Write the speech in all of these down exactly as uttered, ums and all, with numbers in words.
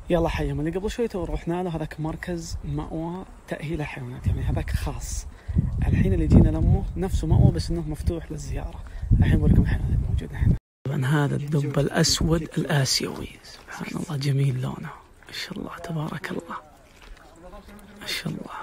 يلا حيهم اللي قبل شوي تو رحنا له، هذاك مركز مأوى تأهيل الحيوانات، يعني هذاك خاص. الحين اللي جينا لمه نفسه مأوى بس انه مفتوح للزيارة. الحين بوريكم الحيوانات الموجودة هنا. طبعا هذا الدب الأسود الآسيوي، سبحان الله جميل لونه، ما شاء الله تبارك الله، ما شاء الله.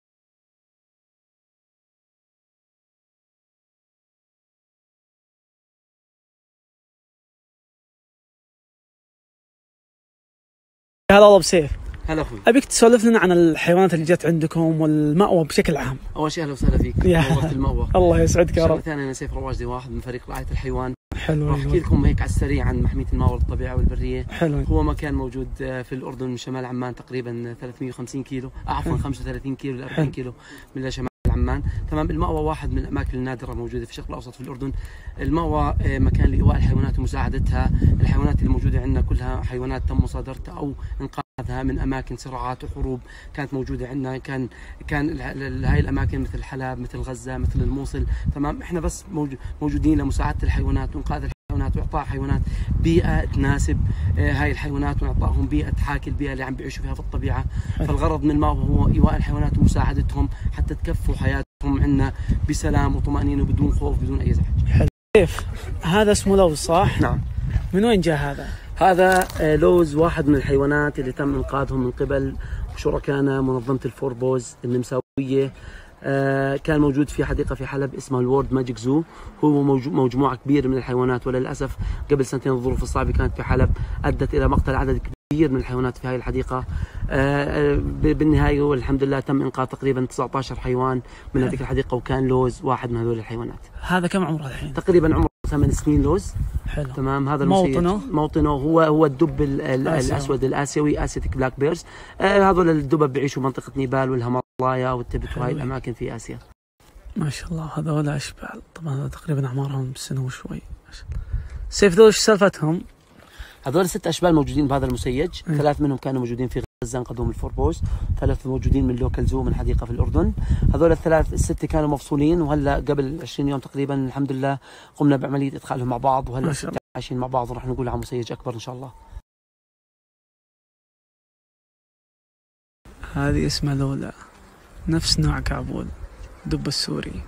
هلا والله بسيف. هلا اخوي. ابيك تسولف لنا عن الحيوانات اللي جت عندكم والمأوى بشكل عام. اول شيء اهلا وسهلا فيك. نورت المأوى. الله يسعدك يا رب. شغله ثانيه، انا سيف رواجدي واحد من فريق رعايه الحيوان. حلو. راح احكي لكم هيك على السريع عن محميه المأوى للطبيعه والبريه. حلو. هو مكان موجود في الاردن من شمال عمان تقريبا ثلاثمئة وخمسين كيلو، عفوا خمسة وثلاثين كيلو ل أربعين كيلو من شمال عمان. تمام. المأوى واحد من الاماكن النادره موجوده في الشرق الاوسط في الاردن. المأوى مكان لايواء الحيوانات ومساعدتها. الحيوانات اللي موجوده عندنا كلها حيوانات تم مصادرتها او انقاذها من اماكن صراعات وحروب كانت موجوده عندنا. كان كان هاي الاماكن مثل حلب، مثل غزه، مثل الموصل. تمام. احنا بس موجودين لمساعده الحيوانات وانقاذ الحيوانات واعطاء حيوانات بيئه تناسب هاي الحيوانات، ونعطائهم بيئه تحاكي البيئه اللي عم بيعيشوا فيها في الطبيعه. فالغرض من المأوى هو ايواء الحيوانات ومساعدتهم حتى تكفوا حياتهم عندنا بسلام وطمأنينه وبدون خوف بدون اي ازعاج. حلو. كيف هذا اسمه لوز صح؟ نعم. من وين جاء هذا؟ هذا لوز واحد من الحيوانات اللي تم انقاذهم من قبل شركائنا منظمه الفوربوز النمساويه. آه كان موجود في حديقه في حلب اسمها الورد ماجيك زو. هو مجموعه كبيره من الحيوانات، وللاسف قبل سنتين الظروف الصعبه كانت في حلب ادت الى مقتل عدد كبير من الحيوانات في هذه الحديقه. آه بالنهايه والحمد لله تم انقاذ تقريبا تسعة عشر حيوان من هذه الحديقه، وكان لوز واحد من هذول الحيوانات. هذا كم عمره الحين؟ تقريبا عمره ثمان سنين لوز. حلو. تمام. هذا موطنه موطنه هو هو الدب الاسود الاسيوي، اسيتيك بلاك بيرز. آه هذول الدبب بيعيشوا منطقه نيبال والهيمالايا والتبت وهي الاماكن في اسيا. ما شاء الله. هذول اشبال طبعا تقريبا اعمارهم سنه وشوي. ما شاء الله. سيف ذول ايش سالفتهم؟ هذول ست اشبال موجودين بهذا المسيج. م. ثلاث منهم كانوا موجودين في غزه انقذهم الفوربوز، ثلاث موجودين من لوكال زو من حديقه في الاردن. هذول الثلاث السته كانوا مفصولين، وهلا قبل عشرين يوم تقريبا الحمد لله قمنا بعمليه ادخالهم مع بعض، وهلا عايشين مع بعض وراح نقول على مسيج اكبر ان شاء الله. هذه اسمها لولا، نفس نوع كعبول دب السوري.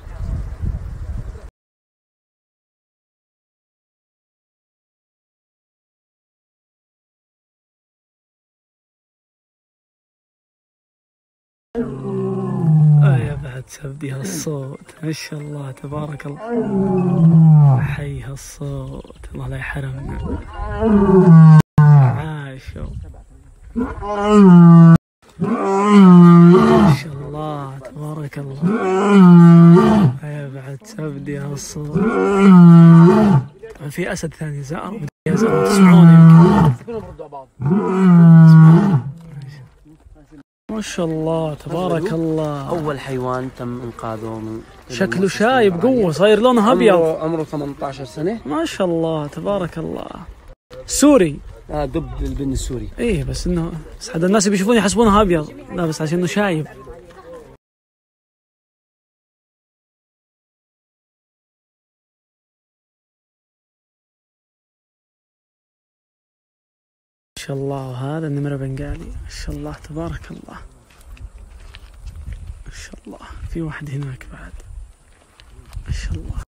آه يا بعد سبدي هالصوت، ما شاء الله تبارك الله. حي هالصوت، الله لا يحرمنا. عاشوا ما شاء الله تبارك الله. يا بعد سبدي هالصوت. طبعا في اسد ثاني زائر تسمعونه يمكن. ما شاء الله تبارك الله. اول حيوان تم انقاذه من شكله شايب قوه، صاير لونه ابيض. عمره ثمانية عشر سنه. ما شاء الله تبارك الله. سوري. آه دب البن السوري. ايه بس انه بس حد الناس بيشوفونه يحسبونه ابيض، لا بس عشان انه شايب. ما شاء الله. وهذا النمر بنغالي ما شاء الله تبارك الله. ما شاء الله. في واحد هناك بعد ما شاء الله.